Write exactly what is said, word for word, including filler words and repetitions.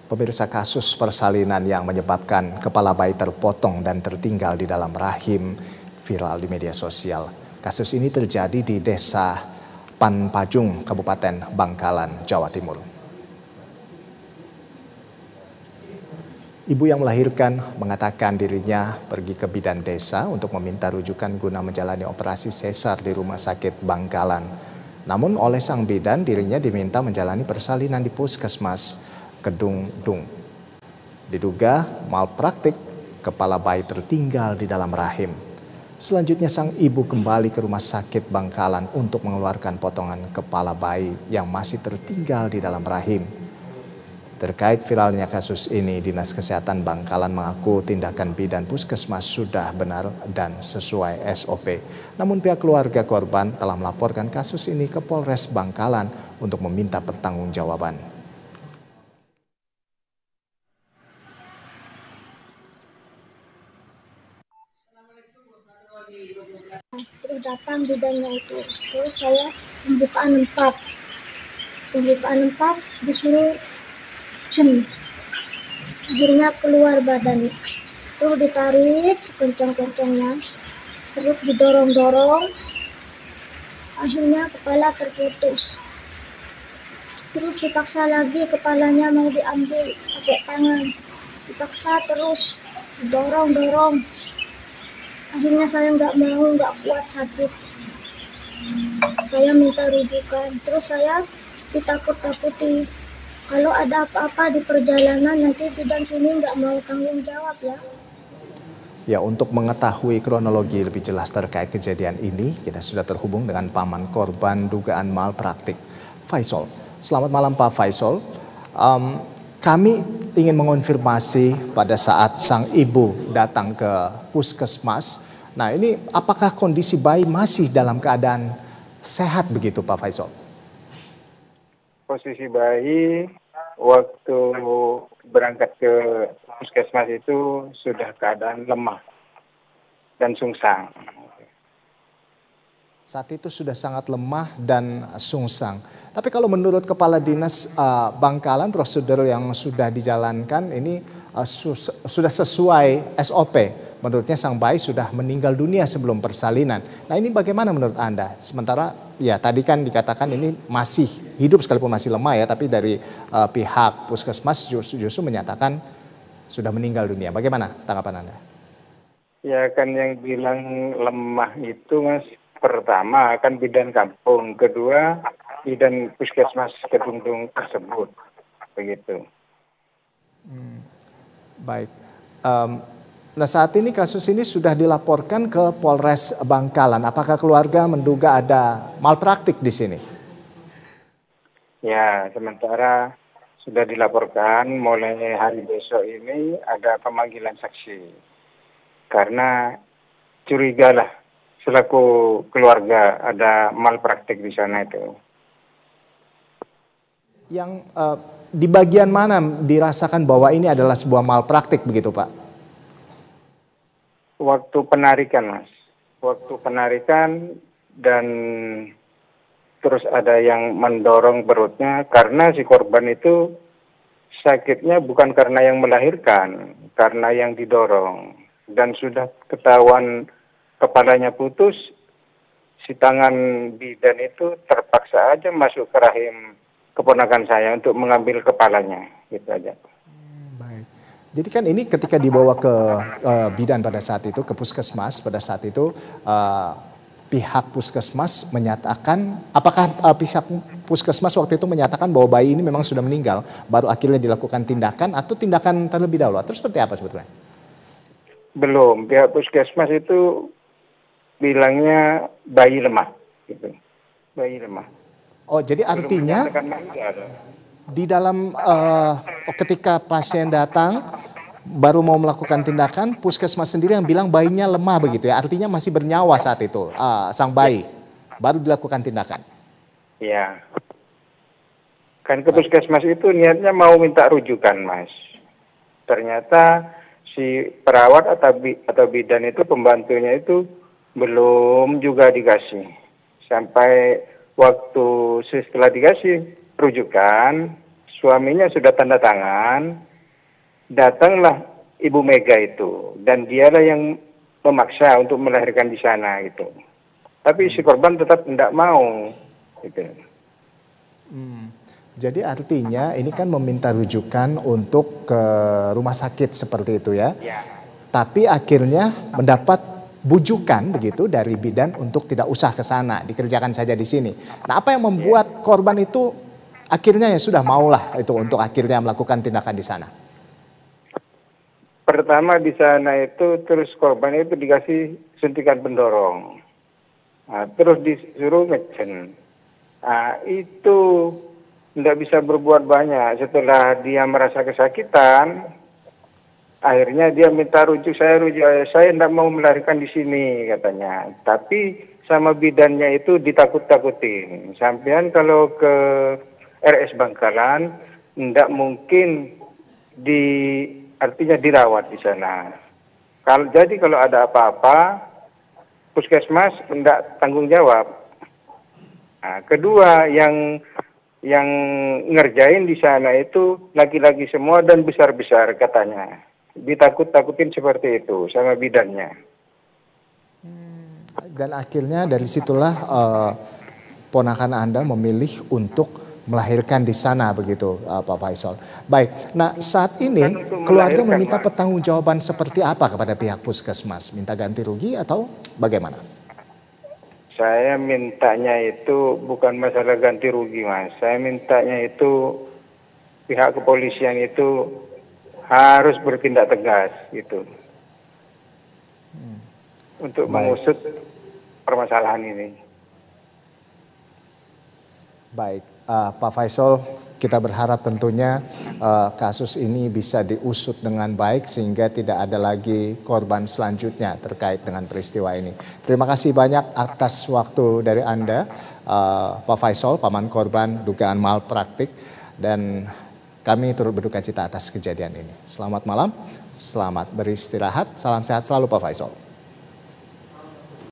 Pemirsa, kasus persalinan yang menyebabkan kepala bayi terpotong dan tertinggal di dalam rahim viral di media sosial. Kasus ini terjadi di Desa Panpajung, Kabupaten Bangkalan, Jawa Timur. Ibu yang melahirkan mengatakan dirinya pergi ke bidan desa untuk meminta rujukan guna menjalani operasi sesar di Rumah Sakit Bangkalan. Namun oleh sang bidan dirinya diminta menjalani persalinan di puskesmas Kedung Dung. Diduga malpraktik, kepala bayi tertinggal di dalam rahim. Selanjutnya sang ibu kembali ke Rumah Sakit Bangkalan untuk mengeluarkan potongan kepala bayi yang masih tertinggal di dalam rahim. Terkait viralnya kasus ini, Dinas Kesehatan Bangkalan mengaku tindakan bidan puskesmas sudah benar dan sesuai S O P. Namun pihak keluarga korban telah melaporkan kasus ini ke Polres Bangkalan untuk meminta pertanggungjawaban. Terus datang bidannya itu, terus saya pembukaan empat, pembukaan empat disuruh cem, akhirnya keluar badan, terus ditarik sekencang-kencangnya, terus didorong-dorong, akhirnya kepala terputus, terus dipaksa lagi kepalanya mau diambil pakai tangan, dipaksa terus didorong-dorong. Akhirnya saya nggak mau, nggak kuat, sakit. Saya minta rujukan. Terus saya ditakut-takuti. Kalau ada apa-apa di perjalanan nanti bidan sini nggak mau tanggung jawab ya. Ya, untuk mengetahui kronologi lebih jelas terkait kejadian ini, kita sudah terhubung dengan paman korban dugaan malpraktik, Faisal. Selamat malam Pak Faisal. Um, kami ingin mengonfirmasi pada saat sang ibu datang ke puskesmas. Nah, ini apakah kondisi bayi masih dalam keadaan sehat begitu Pak Faisal? Posisi bayi waktu berangkat ke puskesmas itu sudah keadaan lemah dan sungsang. Saat itu sudah sangat lemah dan sungsang. Tapi kalau menurut Kepala Dinas uh, Bangkalan, prosedur yang sudah dijalankan ini uh, sus sudah sesuai S O P. Menurutnya sang bayi sudah meninggal dunia sebelum persalinan. Nah, ini bagaimana menurut Anda? Sementara ya tadi kan dikatakan ini masih hidup sekalipun masih lemah ya, tapi dari uh, pihak puskesmas justru, justru menyatakan sudah meninggal dunia. Bagaimana tanggapan Anda? Ya kan yang bilang lemah itu Mas, pertama kan bidan kampung, kedua bidan puskesmas Kedung Dung tersebut, begitu. Hmm, baik. Um, nah saat ini kasus ini sudah dilaporkan ke Polres Bangkalan. Apakah keluarga menduga ada malpraktik di sini? Ya, sementara sudah dilaporkan mulai hari besok ini ada pemanggilan saksi. Karena curiga lah selaku keluarga ada malpraktik di sana itu. Yang uh, di bagian mana dirasakan bahwa ini adalah sebuah malpraktik begitu Pak? Waktu penarikan Mas, waktu penarikan dan terus ada yang mendorong perutnya karena si korban itu sakitnya bukan karena yang melahirkan, karena yang didorong. Dan sudah ketahuan kepalanya putus, si tangan bidan itu terpaksa aja masuk ke rahim keponakan saya untuk mengambil kepalanya, gitu aja. Hmm, baik. Jadi kan ini ketika dibawa ke uh, bidan pada saat itu, ke puskesmas pada saat itu, uh, pihak puskesmas menyatakan, apakah uh, pihak puskesmas waktu itu menyatakan bahwa bayi ini memang sudah meninggal, baru akhirnya dilakukan tindakan atau tindakan terlebih dahulu, atau seperti apa sebetulnya? Belum, pihak puskesmas itu bilangnya bayi lemah, gitu. Bayi lemah. Oh, jadi artinya di dalam uh, ketika pasien datang baru mau melakukan tindakan, puskesmas sendiri yang bilang bayinya lemah begitu ya, artinya masih bernyawa saat itu uh, sang bayi, baru dilakukan tindakan. Iya. Kan ke puskesmas itu niatnya mau minta rujukan Mas. Ternyata si perawat atau, bi atau bidan itu pembantunya itu belum juga dikasih. Sampai waktu setelah dikasih rujukan, suaminya sudah tanda tangan, datanglah Ibu Mega itu, dan dialah yang memaksa untuk melahirkan di sana gitu. Tapi si korban tetap tidak mau gitu. Hmm. Jadi artinya ini kan meminta rujukan untuk ke rumah sakit seperti itu ya. Ya. Tapi akhirnya mendapat bujukan begitu dari bidan untuk tidak usah ke sana, dikerjakan saja di sini. Nah, apa yang membuat korban itu akhirnya ya sudah maulah itu untuk akhirnya melakukan tindakan di sana? Pertama di sana itu terus korban itu dikasih suntikan pendorong. Nah, terus disuruh ngecen. Nah, itu tidak bisa berbuat banyak. Setelah dia merasa kesakitan, akhirnya dia minta rujuk, saya rujuk, saya tidak mau melahirkan di sini katanya. Tapi sama bidannya itu ditakut-takutin. Sampean kalau ke R S Bangkalan, tidak mungkin di artinya dirawat di sana. Kalau jadi kalau ada apa-apa, puskesmas tidak tanggung jawab. Nah, kedua yang yang ngerjain di sana itu laki-laki semua dan besar-besar katanya. Ditakut-takutin seperti itu sama bidannya. Dan akhirnya dari situlah uh, ponakan Anda memilih untuk melahirkan di sana begitu, uh, Pak Faisal. Baik, nah saat ini keluarga meminta pertanggungjawaban seperti apa kepada pihak puskesmas? Minta ganti rugi atau bagaimana? Saya mintanya itu bukan masalah ganti rugi, Mas. Saya mintanya itu pihak kepolisian itu harus bertindak tegas gitu. Hmm. Untuk Baik. mengusut permasalahan ini. Baik, uh, Pak Faisal, kita berharap tentunya uh, kasus ini bisa diusut dengan baik sehingga tidak ada lagi korban selanjutnya terkait dengan peristiwa ini. Terima kasih banyak atas waktu dari Anda, uh, Pak Faisal, paman korban dugaan malpraktik, dan kami turut berduka cita atas kejadian ini. Selamat malam, selamat beristirahat, salam sehat selalu Pak Faisal.